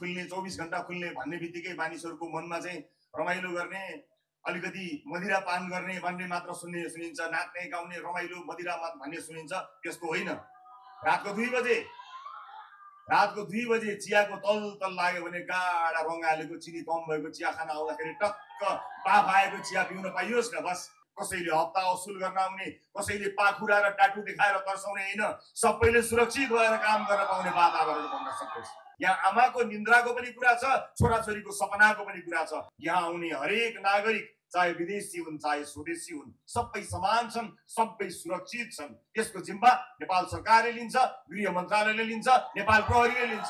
खुल्ने 24 घण्टा खुल्ने भन्ने बित्तिकै मानिसहरूको मनमा चाहिँ रमाइलो गर्ने अलिकति मदिरा पान गर्ने भन्ने मात्र सुनिन्छ, नाच्ने गाउने रमाइलो मदिरा भन्ने सुनिन्छ। त्यस्तो होइन। रातको 2 बजे चियाको तल लाग्यो भने गाढा रङ हालेको चिनी कम भएको चिया खान आउँदाखेरि टक्क पाफ आएको चिया पिउन पाइयोस् न। बस कसैले हप्ता असुल गर्न आउने, कसैले पाखुरा र टाटु देखाएर तर्साउने होइन, सबैले सुरक्षित भएर काम गर्न पाउने वातावरण बन्न सकोस्। यहाँ आमाको निन्द्राको पनि कुरा छ, छोराछोरीको सपनाको पनि कुरा छ। यहाँ आउने हरेक नागरिक चाहे विदेशी हुन् चाहे स्वदेशी हुन् सबै समान छन्, सबै सुरक्षित छन्। यसको जिम्मा नेपाल सरकारले लिन्छ, गृह मन्त्रालयले लिन्छ, नेपाल प्रहरीले लिन्छ।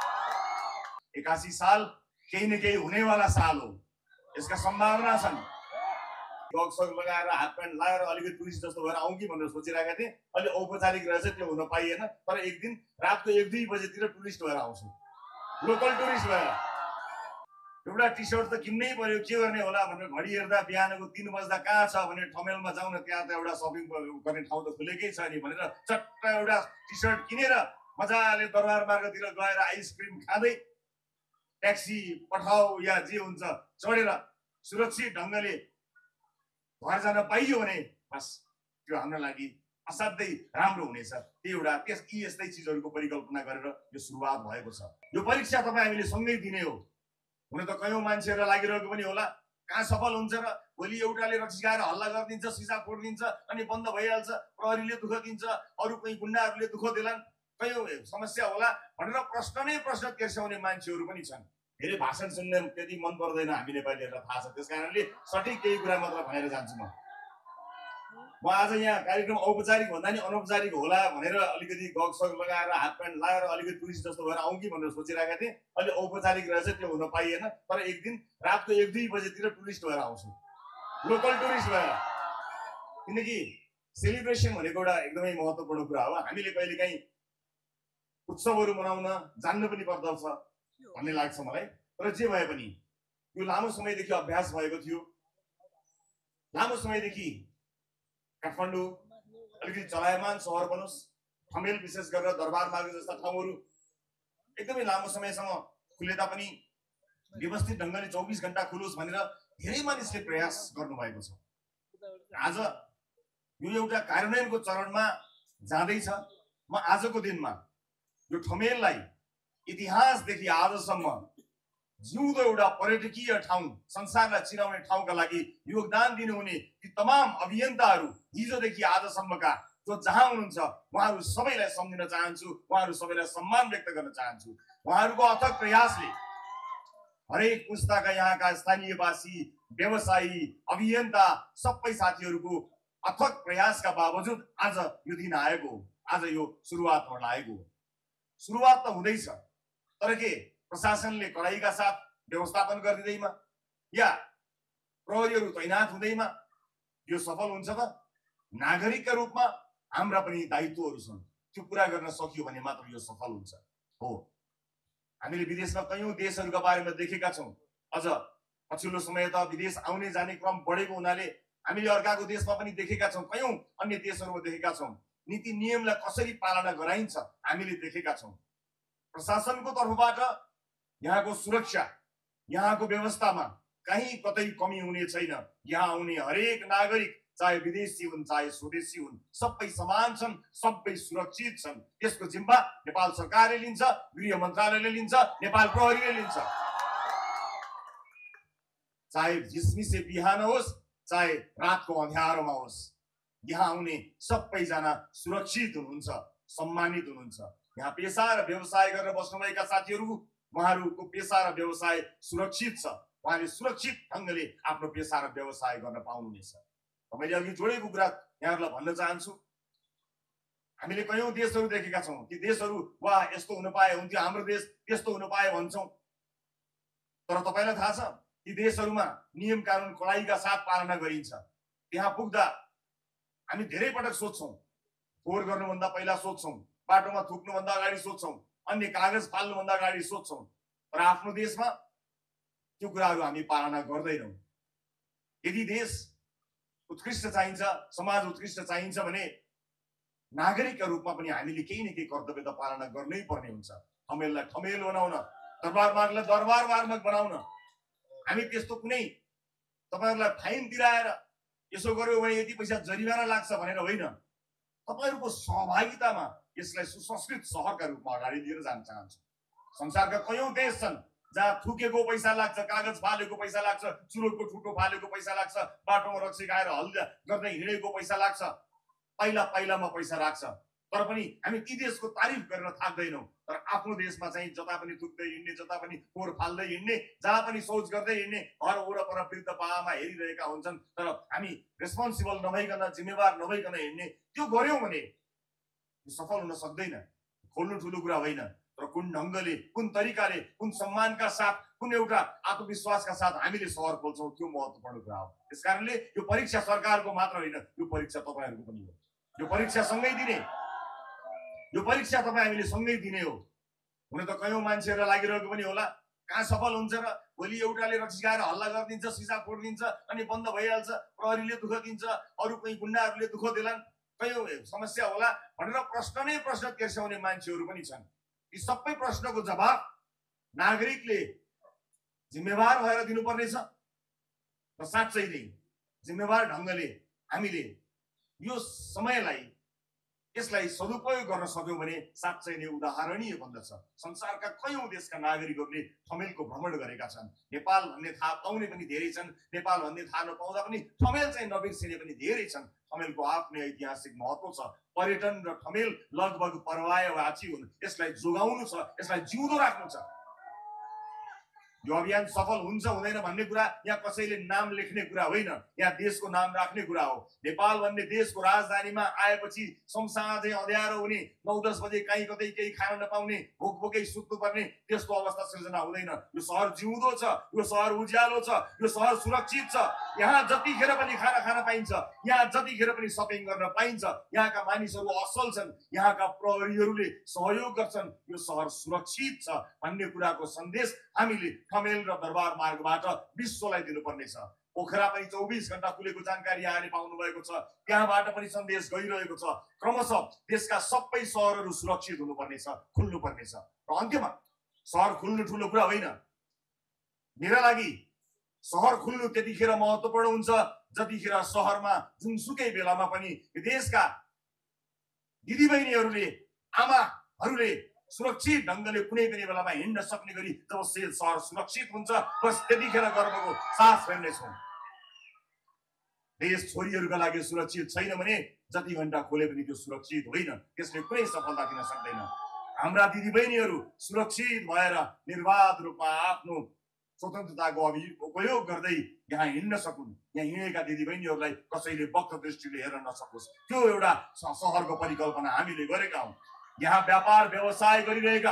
81 साल केही न केही हुनेवाला साल हो, यसका सम्भावना छन्। गगसग लगाएर हाफ प्यान्ट लगाएर अलिकति टुरिस्ट जस्तो भएर आउँ कि भनेर सोचिरहेका थिएँ। अहिले औपचारिक रहेछ, त्यो हुन पाइएन। तर एक दिन रातको 1-2 बजेतिर टुरिस्ट भएर आउँछु, लोकल टुरिस्ट भएर। एउटा टी सर्ट त किन्नै पर्यो, के गर्ने होला भनेर घडी हेर्दा बिहानको 3 बज्दा कहाँ छ भने ठमेलमा जाउँ न, त्यहाँ त एउटा सपिङ गर्ने ठाउँ त खुलेकै छ नि भनेर चट्ट एउटा टी सर्ट किनेर मजाले दरबार मार्गतिर गएर आइसक्रिम खाँदै ट्याक्सी पठाऊ या जे हुन्छ चढेर सुरक्षित ढङ्गले घर जान पाइयो भने बस त्यो हाम्रो लागि असाध्यै राम्रो हुनेछ। त्यही एउटा यस्तै चिजहरूको परिकल्पना गरेर यो सुरुवात भएको छ। यो परीक्षा तपाईँ हामीले सँगै दिने हो। हुन त कयौँ मान्छेहरूलाई लागिरहेको पनि होला कहाँ सफल हुन्छ र, भोलि एउटाले रक्सिकाएर हल्ला गरिदिन्छ, सिसा फोडिदिन्छ अनि बन्द भइहाल्छ, प्रहरीले दुःख दिन्छ, अरू कोही गुन्डाहरूले दुःख दिलान्, कयौँ समस्या होला भनेर प्रश्न नै प्रश्न तेर्स्याउने मान्छेहरू पनि छन्। धेरै भाषण सुन्ने त्यति मन पर्दैन हामी नेपालीहरूलाई, थाहा छ। त्यस कारणले सठिक केही कुरा मात्र भनेर जान्छु। म आज यहाँ कार्यक्रम औपचारिक भन्दा नि अनौपचारिक होला भनेर अलिकति गगसग लगाएर हाफ प्यान्ट लगाएर अलिकति टुरिस्ट जस्तो भएर आउँ कि भनेर सोचिरहेका थिएँ। अहिले औपचारिक रहेछ, त्यो हुन पाइएन। तर एक दिन रातको 1-2 बजेतिर टुरिस्ट भएर आउँछु, लोकल टुरिस्ट भएर। किनकि सेलिब्रेसन भनेको एउटा एकदमै महत्त्वपूर्ण कुरा हो। हामीले कहिलेकाहीँ उत्सवहरू मनाउन जान्नु पनि पर्दछ भन्ने लाग्छ मलाई। तर जे भए पनि यो लामो समयदेखि अभ्यास भएको थियो। लामो समयदेखि काठमाडौँ अलिकति चलायमान सहर बनोस्, ठमेल विशेष गरेर दरबार मार्ग जस्ता ठाउँहरू एकदमै लामो समयसम्म खुले तापनि व्यवस्थित ढङ्गले 24 घण्टा खुलोस् भनेर धेरै मानिसले प्रयास गर्नुभएको छ। आज यो एउटा कार्यान्वयनको चरणमा जाँदैछ। म आजको दिनमा यो ठमेललाई इतिहासदेखि आजसम्म जिउँदो एउटा पर्यटकीय ठाउँ, संसारलाई चिनाउने ठाउँका लागि योगदान दिनुहुने ती तमाम अभियन्ताहरू हिजोदेखि आजसम्मका जो जहाँ हुनुहुन्छ उहाँहरू सबैलाई सम्झिन चाहन्छु, उहाँहरू सबैलाई सम्मान व्यक्त गर्न चाहन्छु। उहाँहरूको अथक प्रयासले हरेक पुस्ताका यहाँका स्थानीयवासी, व्यवसायी, अभियन्ता सबै साथीहरूको अथक प्रयासका बावजुद आज यो दिन आएको हो, आज यो सुरुवात हुन लागेको हो। सुरुवात त हुँदैछ, तर के प्रशासनले कडाइका साथ व्यवस्थापन गरिदिँदैमा या प्रहरीहरू तैनात हुँदैमा यो सफल हुन्छ त? नागरिकका रूपमा हाम्रा पनि दायित्वहरू छन्, त्यो पुरा गर्न सकियो भने मात्र यो सफल हुन्छ। हो, हामीले विदेशमा कयौँ देशहरूका बारेमा देखेका छौँ। अझ पछिल्लो समय त विदेश आउने जाने क्रम बढेको हुनाले हामीले अर्काको देशमा पनि देखेका छौँ, कयौँ अन्य देशहरूमा देखेका छौँ। नीति नियमलाई कसरी पालना गराइन्छ हामीले देखेका छौँ। प्रशासनको तर्फबाट यहाँको सुरक्षा, यहाँको व्यवस्थामा कहीँ कतै कमी हुने छैन। यहाँ आउने हरेक नागरिक चाहे विदेशी हुन् चाहे स्वदेशी हुन् सबै समान छन्, सबै सुरक्षित छन्। यसको जिम्मा नेपाल सरकारले लिन्छ, गृह मन्त्रालयले लिन्छ, नेपाल प्रहरीले लिन्छ। चाहे झिसमिसे बिहान होस् चाहे रातको अँध्यारोमा होस्, यहाँ आउने सबैजना सुरक्षित हुनुहुन्छ, सम्मानित हुनुहुन्छ। यहाँ पेसा र व्यवसाय गरेर बस्नुभएका साथीहरू, उहाँहरूको पेसा र व्यवसाय सुरक्षित छ। उहाँले सुरक्षित ढङ्गले आफ्नो पेसा र व्यवसाय गर्न पाउनुहुनेछ। मैले अघि जोडेको कुरा यहाँहरूलाई भन्न चाहन्छु। हामीले कयौँ देशहरू देखेका छौँ, ती देशहरू वाह यस्तो हुन पाए हुन्थ्यो, हाम्रो देश त्यस्तो हुन पाए भन्छौँ। तर तपाईँलाई थाहा छ ती देशहरूमा नियम कानुन कडाइका साथ पालना गरिन्छ। त्यहाँ पुग्दा हामी धेरै पटक सोध्छौँ, फोहोर गर्नुभन्दा पहिला सोध्छौँ, बाटोमा थुक्नुभन्दा अगाडि सोध्छौँ, अन्य कागज फाल्नुभन्दा अगाडि सोध्छौँ। तर आफ्नो देशमा त्यो कुराहरू हामी पालना गर्दैनौँ। यदि देश उत्कृष्ट चाहिन्छ, समाज उत्कृष्ट चाहिन्छ भने नागरिकका रूपमा पनि हामीले केही न केही कर्तव्य त पालना गर्नै पर्ने हुन्छ। ठमेललाई ठमेल बनाउन दरबार मार्गलाई दरबार मार्ग बनाउन हामी त्यस्तो कुनै तपाईहरुलाई फाइन तिराएर यसो गर्यो भने यति पैसा जरिवाना लाग्छ भनेर होइन, तपाईहरुको सहभागितामा यसलाई सुसंस्कृत सहरका रूपमा अगाडि लिएर जान चाहन्छु। संसारका कयौं देश छन् जहाँ थुकेको पैसा लाग्छ, कागज फालेको पैसा लाग्छ, चुरोटको ठुटो फालेको पैसा लाग्छ, बाटोमा रक्सी खाएर हल्ला गर्दै हिँडेको पैसा लाग्छ, पाइलामा पैसा लाग्छ। तर पनि हामी ती देशको तारिफ गर्न थाक्दैनौँ। तर आफ्नो देशमा चाहिँ जता पनि थुक्दै हिँड्ने, जता पनि फोहोर फाल्दै हिँड्ने, जहाँ पनि शौच गर्दै हिँड्ने, घर वरपर वृद्ध बाबामा हेरिरहेका हुन्छन्। तर हामी रेस्पोन्सिबल नभइकन, जिम्मेवार नभइकन हिँड्ने, त्यो गर्यौं भने सफल हुन सक्दैन। खोल्नु ठुलो कुरा होइन, तर कुन ढङ्गले, कुन तरिकाले, कुन सम्मानका साथ, कुन एउटा आत्मविश्वासका साथ हामीले सहर खोल्छौँ, त्यो महत्त्वपूर्ण कुरा हो। त्यसकारणले यो परीक्षा सरकारको मात्र होइन, यो परीक्षा तपाईहरुको पनि हो। यो परीक्षा सँगै दिने, यो परीक्षा तपाईँ हामीले सँगै दिने हो। हुन त कयौं मान्छेहरुलाई लागिरहेको पनि होला कहाँ सफल हुन्छ र, भोलि एउटाले रक्सी खाएर हल्ला गरिदिन्छ, सिसा फोडिदिन्छ अनि बन्द भइहाल्छ, प्रहरीले दुःख दिन्छ, अरू कोही गुण्डाहरूले दुःख देलान्, कयौं समस्या होला भनेर प्रश्न नै प्रश्न तेर्स्याउने मान्छेहरू पनि छन्। यी सबै प्रश्नको जवाब नागरिकले जिम्मेवार भएर दिनुपर्नेछ र साँच्चै नै जिम्मेवार ढङ्गले हामीले यो समयलाई यसलाई सदुपयोग गर्न सक्यौं भने साँच्चै नै उदाहरणीय बन्दछ। संसारका कयौं देशका नागरिकहरूले ठमेलको भ्रमण गरेका छन्। नेपाल भन्ने थाहा पाउने पनि धेरै छन्, नेपाल भन्ने थाहा नपाउँदा पनि ठमेल चाहिँ नबिर्सिने पनि धेरै छन्। ठमेलको आफ्नै ऐतिहासिक महत्त्व छ। पर्यटन र ठमेल लगभग पर्यायवाची हुन्। यसलाई जोगाउनु छ, यसलाई जिउँदो राख्नु छ। यो अभियान सफल हुन्छ हुँदैन भन्ने कुरा यहाँ कसैले नाम लेख्ने कुरा होइन, यहाँ देशको नाम राख्ने कुरा हो। नेपाल भन्ने देशको राजधानीमा आएपछि समसाँझै अँध्यारो हुने, 9-10 बजे कहीँ कतै केही खान नपाउने, भोकभोकै सुत्नुपर्ने त्यस्तो अवस्था सृजना हुँदैन। यो सहर जिउँदो छ, यो सहर उज्यालो छ, यो सहर सुरक्षित छ। यहाँ जतिखेर पनि खाना खान पाइन्छ, यहाँ जतिखेर पनि सपिङ गर्न पाइन्छ, यहाँका मानिसहरू असल छन्, यहाँका प्रहरीहरूले सहयोग गर्छन्, यो सहर सुरक्षित छ भन्ने कुराको सन्देश हामीले ठमेल र दरबार मार्गबाट विश्वलाई दिनुपर्नेछ। पोखरा पनि 24 घण्टा खुलेको जानकारी यहाँले पाउनु भएको छ, त्यहाँबाट पनि सन्देश गइरहेको छ। क्रमशः देशका सबै सहरहरू सुरक्षित हुनुपर्नेछ, खुल्नुपर्नेछ। र अन्त्यमा सहर खुल्नु ठुलो कुरा होइन, मेरा लागि सहर खुल्नु त्यतिखेर महत्त्वपूर्ण हुन्छ जतिखेर सहरमा जुनसुकै बेलामा पनि देशका दिदीबहिनीहरूले, आमाहरूले सुरक्षित ढङ्गले कुनै पनि बेलामा हिँड्न सक्ने गरी जब सहर सुरक्षित हुन्छ, बस त्यतिखेर गर्वको सास फेर्नेछौँ। देश छोरीहरूका लागि सुरक्षित छैन भने जति घण्टा खोले पनि त्यो सुरक्षित होइन, त्यसले कुनै सफलता दिन सक्दैन। हाम्रा दिदीबहिनीहरू सुरक्षित भएर निर्वाध रूपमा आफ्नो स्वतन्त्रताको उपयोग गर्दै यहाँ हिँड्न सकुन्, यहाँ हिँडेका दिदीबहिनीहरूलाई कसैले वक्त दृष्टिले हेर्न नसकोस्, त्यो एउटा सहरको परिकल्पना हामीले गरेका हौँ। यहाँ व्यापार व्यवसाय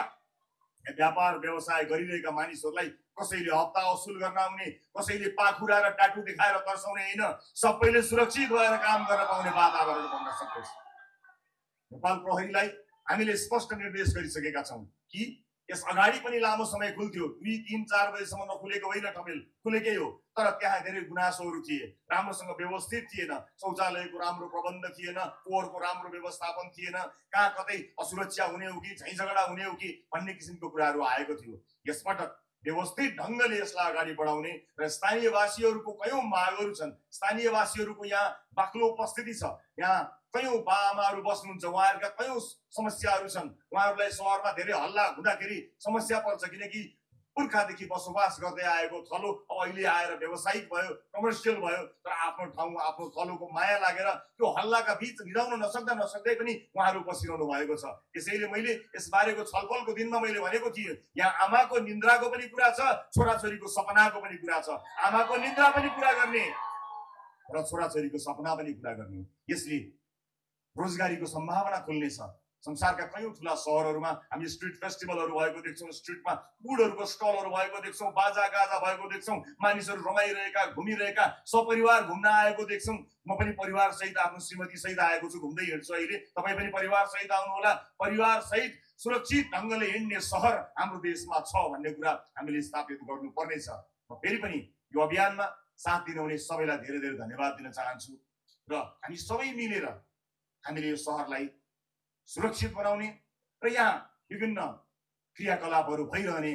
गरिरहेका मानिसहरूलाई कसैले हप्ता असुल गर्न आउने, कसैले पाखुरा र टाटु देखाएर तर्साउने होइन, सबैले सुरक्षित भएर काम गर्न पाउने वातावरण बन्न सकोस्। नेपाल प्रहरीलाई हामीले स्पष्ट निर्देश गरिसकेका छौँ कि यस अगाडि पनि लामो समय खुल्थ्यो, 2-3-4 बजेसम्म नखुलेको होइन, ठमेल खुलेकै हो। तर त्यहाँ धेरै गुनासोहरू थिए, राम्रोसँग व्यवस्थित थिएन, शौचालयको राम्रो प्रबन्ध थिएन, फोहोरको राम्रो व्यवस्थापन थिएन, कहाँ कतै असुरक्षा हुने हो कि झैझगडा हुने हो कि भन्ने किसिमको कुराहरू आएको थियो। यसपटक व्यवस्थित ढङ्गले यसलाई अगाडि बढाउने र स्थानीयवासीहरूको कयौं मागहरू छन्। स्थानीयवासीहरूको यहाँ बाक्लो उपस्थिति छ, यहाँ कयौं बाआमाहरू बस्नुहुन्छ, उहाँहरूका कयौं समस्याहरू छन्। उहाँहरूलाई सहरमा धेरै हल्ला हुँदाखेरि समस्या पर्छ, किनकि पुर्खादेखि बसोबास गर्दै आएको थलो अब अहिले आएर व्यावसायिक भयो, कमर्सियल भयो, तर आफ्नो ठाउँ आफ्नो थलोको माया लागेर त्यो हल्लाका बीच निदाउन नसक्दै पनि उहाँहरू बसिरहनु भएको छ। त्यसैले मैले यसबारेको छलफलको दिनमा मैले भनेको थिएँ, यहाँ आमाको निन्द्राको पनि कुरा छ, छोराछोरीको सपनाको पनि कुरा छ। आमाको निन्द्रा पनि पूरा गर्ने र छोराछोरीको सपना पनि पूरा गर्ने। यसले रोजगारीको सम्भावना खुल्नेछ। संसारका कयौं ठुला सहरहरूमा हामी स्ट्रिट फेस्टिभलहरू भएको देख्छौँ, स्ट्रिटमा फुडहरूको स्टलहरू भएको देख्छौँ, बाजा गाजा भएको देख्छौँ, मानिसहरू रमाइरहेका, घुमिरहेका, सपरिवार घुम्न आएको देख्छौँ। म पनि परिवार सहित आफ्नो श्रीमती सहित आएको छु, घुम्दै हिँड्छु अहिले। तपाईँ पनि परिवार सहित आउनुहोला। परिवार सहित सुरक्षित ढङ्गले हिँड्ने सहर हाम्रो देशमा छ भन्ने कुरा हामीले स्थापित गर्नुपर्नेछ। म फेरि पनि यो अभियानमा साथ दिनुहुने सबैलाई धेरै धेरै धन्यवाद दिन चाहन्छु र हामी सबै मिलेर हामीले यो सहरलाई सुरक्षित बनाउने र यहाँ विभिन्न क्रियाकलापहरू भइरहने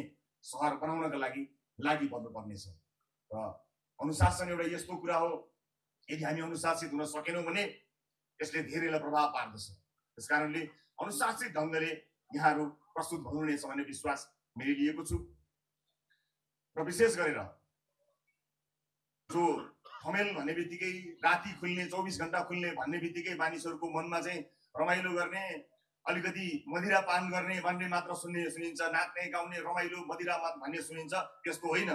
सहर बनाउनका लागि पर्नुपर्नेछ। र अनुशासन एउटा यस्तो कुरा हो, यदि हामी अनुशासित हुन सकेनौँ भने यसले धेरैलाई प्रभाव पार्दछ। त्यसकारणले अनुशासित ढङ्गले यहाँहरू प्रस्तुत हुनुहुनेछ भन्ने विश्वास मैले लिएको छु। र विशेष गरेर जो थमेल भन्ने बित्तिकै राति खुल्ने 24 घण्टा खुल्ने भन्ने बित्तिकै मानिसहरूको मनमा चाहिँ रमाइलो गर्ने, अलिकति मदिरा पान गर्ने भन्ने मात्र सुनिन्छ, नाच्ने गाउने रमाइलो मदिरा भन्ने सुनिन्छ, त्यस्तो होइन।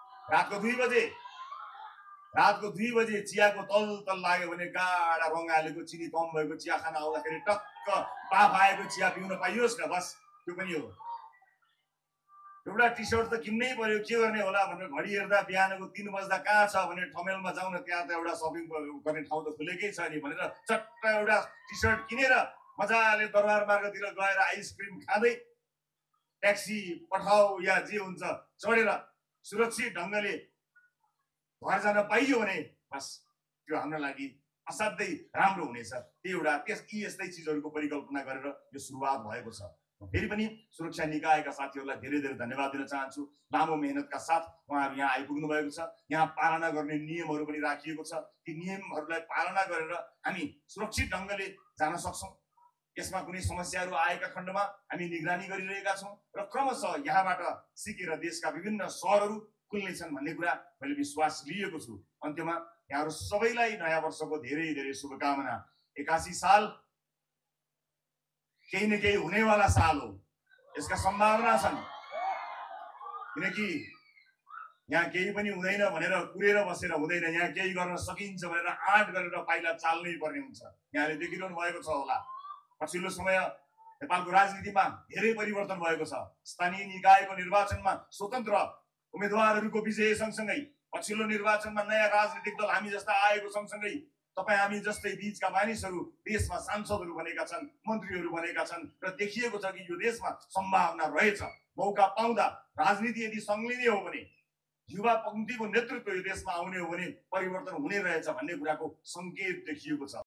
रातको 2 बजे चियाको तल लाग्यो भने गाढा रङ हालेको चिनी कम भएको चिया खान आउँदाखेरि टक्क बाफ आएको चिया पिउन पाइयोस् न, बस त्यो पनि हो। एउटा टी सर्ट त किन्नै पर्यो, के गर्ने होला भनेर घडी हेर्दा बिहानको 3 बज्दा कहाँ छ भने ठमेलमा जाउँ न, त्यहाँ त एउटा सपिङ गर्ने ठाउँ त खुलेकै छ नि भनेर चट्ट एउटा टी सर्ट किनेर मजाले दरबार मार्गतिर गएर आइसक्रिम खाँदै ट्याक्सी पठाऊ या जे हुन्छ चढेर सुरक्षित ढङ्गले घर जान पाइयो भने बस त्यो हाम्रो लागि असाध्यै राम्रो हुनेछ। त्यो एउटा यस्तै चिजहरूको परिकल्पना गरेर यो सुरुवात भएको छ। फेरि पनि सुरक्षा निकायका साथीहरूलाई धेरै धेरै धन्यवाद दिन चाहन्छु। लामो मेहनतका साथ उहाँहरू यहाँ आइपुग्नु भएको छ। यहाँ पालना गर्ने नियमहरू पनि राखिएको छ। ती नियमहरूलाई पालना गरेर हामी सुरक्षित ढङ्गले जान सक्छौँ। यसमा कुनै समस्याहरू आएका खण्डमा हामी निगरानी गरिरहेका छौँ र क्रमशः यहाँबाट सिकेर देशका विभिन्न सहरहरू खुल्नेछन् भन्ने कुरा मैले विश्वास लिएको छु। अन्त्यमा यहाँहरू सबैलाई नयाँ वर्षको धेरै धेरै शुभकामना। 81 साल केही न केही हुनेवाला साल हो, यसका सम्भावना छन्। किनकि यहाँ केही पनि हुँदैन भनेर कुरेर बसेर हुँदैन, यहाँ केही गर्न सकिन्छ भनेर आँट गरेर पाइला चाल्नै पर्ने हुन्छ। यहाँले देखिरहनु भएको छ होला, पछिल्लो समय नेपालको राजनीतिमा धेरै परिवर्तन भएको छ। स्थानीय निकायको निर्वाचनमा स्वतन्त्र उम्मेदवारहरूको विजय सँगसँगै पछिल्लो निर्वाचनमा नयाँ राजनीतिक दल हामी जस्ता आएको सँगसँगै तपाईँ हामी जस्तै बीचका मानिसहरू देशमा सांसदहरू बनेका छन्, मन्त्रीहरू बनेका छन् र देखिएको छ कि यो देशमा सम्भावना रहेछ। मौका पाउँदा राजनीति यदि संलिने हो भने, युवा पङ्क्तिको नेतृत्व यो देशमा आउने हो भने परिवर्तन हुने रहेछ भन्ने कुराको सङ्केत देखिएको छ।